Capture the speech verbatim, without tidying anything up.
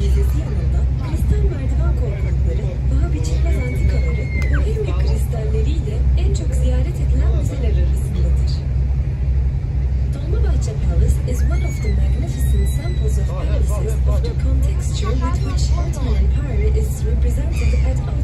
Müzesi yanında kristal merdiven korkulukları, paha biçilmez antikaları, Bohemia kristalleriyle en çok ziyaret edilen müzeler arasındadır. Dolmabahçe Palace is one of the magnificent samples of palaces of the contexture with which Ottoman Empire is represented at all